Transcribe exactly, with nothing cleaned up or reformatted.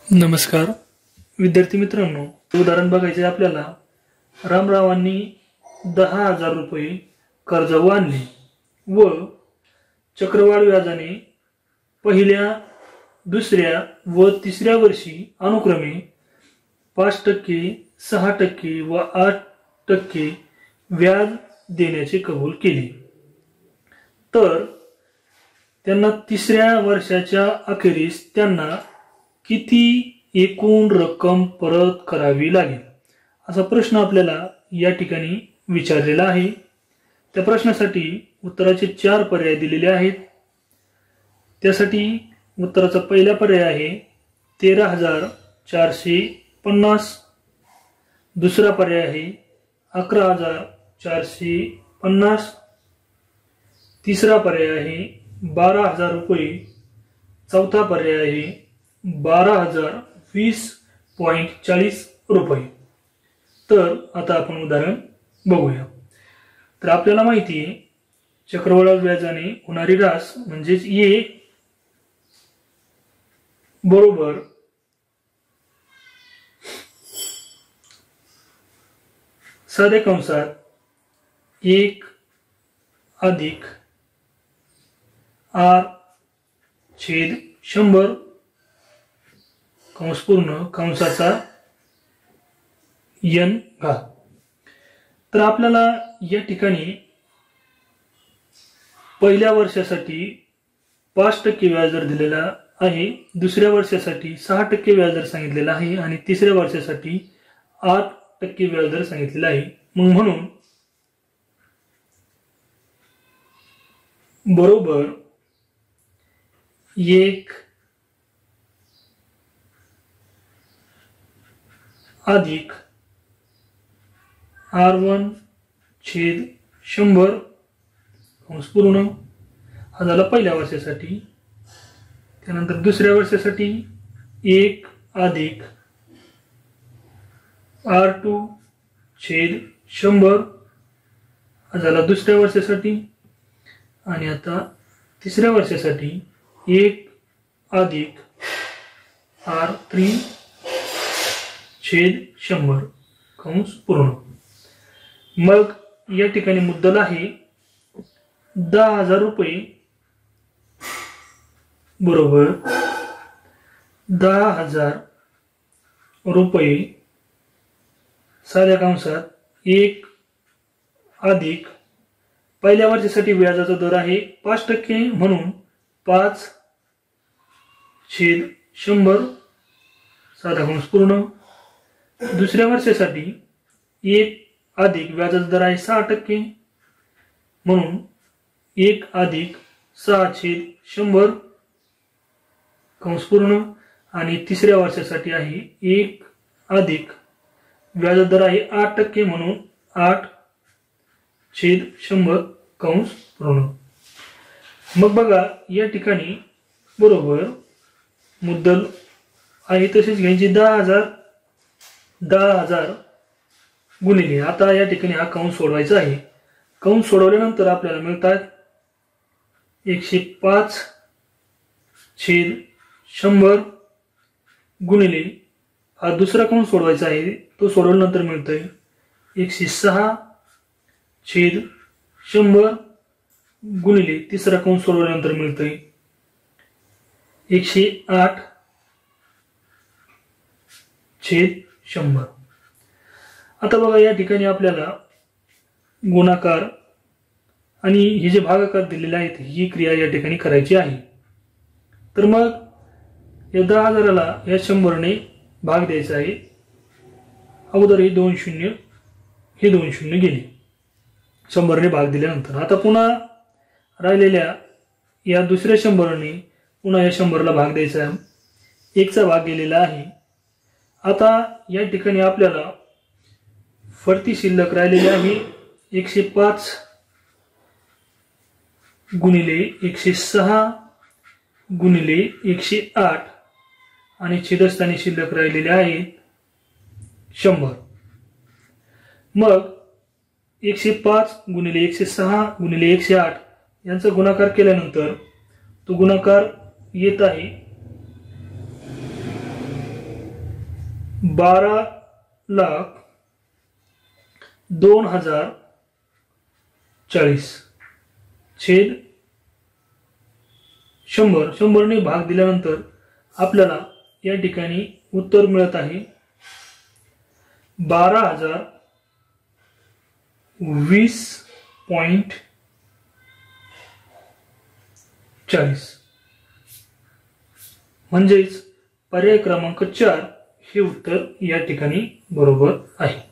नमस्कार विद्यार्थी मित्रांनो, उदाहरण बघायचे आपल्याला। रामरावांनी दहा हजार रुपये कर्ज आणले व चक्रवाढ व्याजाने पहिल्या, दुसऱ्या व तिसऱ्या वर्षी अनुक्रमे पाच टक्के, सहा टक्के व आठ टक्के व्याज देण्याचे कबूल केले। तर त्यांना तिसऱ्या वर्षाच्या अखेरीस त्यांना किती एकूण रक्कम परत करावी लागेल असा प्रश्न आपल्याला या ठिकाणी विचारलेला आहे। त्या प्रश्नासाठी उत्तराचे चार पर्याय दिलेले आहेत। त्यासाठी उत्तराचा पहिला पर्याय आहे तेरा हजार चारशे पन्नास, दुसरा पर्याय आहे अकरा हजार चारशे पन्नास, तिसरा पर्याय आहे बारा हजार रुपये, चौथा पर्याय आहे बारा हजार वीस पॉइंट चाळीस रुपये। तर आता आपण उदाहरण बघूया। तर आपल्याला माहिती आहे चक्रवाढ व्याजाने होणारी रास म्हणजेच ए बरोबर साध्या कंसात एक अधिक आर छेद शंभर कंस पूर्ण कंसाचा यन घात। तर आपल्याला या ठिकाणी पहिल्या वर्षासाठी पाच टक्के व्याजदर दिलेला आहे, दुसऱ्या वर्षासाठी सहा टक्के व्याजदर सांगितलेला आहे आणि तिसऱ्या वर्षासाठी आठ टक्के व्याजदर सांगितलेला आहे। मग म्हणून बरोबर एक अधिक आर वन छेद शंभर कंस पूर्ण हा झाला पहिल्या वर्षासाठी। त्यानंतर दुसऱ्या वर्षासाठी एक अधिक आर टू छेद शंभर हा झाला दुसऱ्या वर्षासाठी। आणि आता तिसऱ्या वर्षासाठी एक अधिक आर थ्री छेद शंभर कंस पूर्ण। मग या ठिकाणी मुद्दल आहे दहा हजार रुपये बरोबर दहा हजार रुपये साध्या कंसात एक अधिक पहिल्या वर्षासाठी व्याजाचा दर आहे पाच टक्के म्हणून पाच छेद शंभर साधा कंस पूर्ण। दुसऱ्या वर्षासाठी एक अधिक व्याजाचा दर आहे सहा टक्के म्हणून एक अधिक सहा छेद शंभर कंस पूर्ण। आणि तिसऱ्या वर्षासाठी आहे एक अधिक व्याजाचा दर आहे आठ टक्के म्हणून आठ छेद शंभर कंस पूर्ण। मग बघा या ठिकाणी बरोबर मुद्दल आहे तसेच घ्यायची दहा हजार दहा हजार गुणिले, आता या ठिकाणी हा कंस सोडवायचा आहे। कंस सोडवल्यानंतर आपल्याला मिळतात एकशे पाच छेद शंभर गुणिले हा दुसरा कंस सोडवायचा आहे, तो सोडवल्यानंतर मिळतोय एकशे सहा छेद शंभर गुणिले तिसरा कंस सोडवल्यानंतर मिळतोय एकशे आठ छेद शंभर। आता बघा या ठिकाणी आपल्याला गुणाकार आणि हे जे भागाकार दिलेले आहेत ही क्रिया या ठिकाणी करायची आहे। तर मग या दहा हजाराला या शंभरने भाग द्यायचा आहे। अगोदर हे दोन शून्य हे दोन शून्य गेले शंभरने भाग दिल्यानंतर। आता पुन्हा राहिलेल्या या दुसऱ्या शंभरने पुन्हा या शंभरला भाग द्यायचा आहे, एकचा भाग गेलेला आहे। आता या ठिकाणी आपल्याला फरती शिल्लक राहिलेली आहे एकशे पाच गुणिले एकशे सहा गुणिले एकशे आठ आणि छेदस्थानी शिल्लक राहिलेले आहे शंभर। मग एकशे पाच गुणिले एकशे सहा गुणिले एकशे आठ यांचा गुणाकार केल्यानंतर तो गुणाकार येत आहे बारा लाख दोन हजार चाळीस छेद शंभर. शंभरने भाग दिल्यानंतर आपल्याला या ठिकाणी उत्तर मिळत आहे बारा हजार वीस पॉइंट चाळीस. म्हणजेच पर्याय क्रमांक चार हे उत्तर या ठिकाणी बरोबर आहे.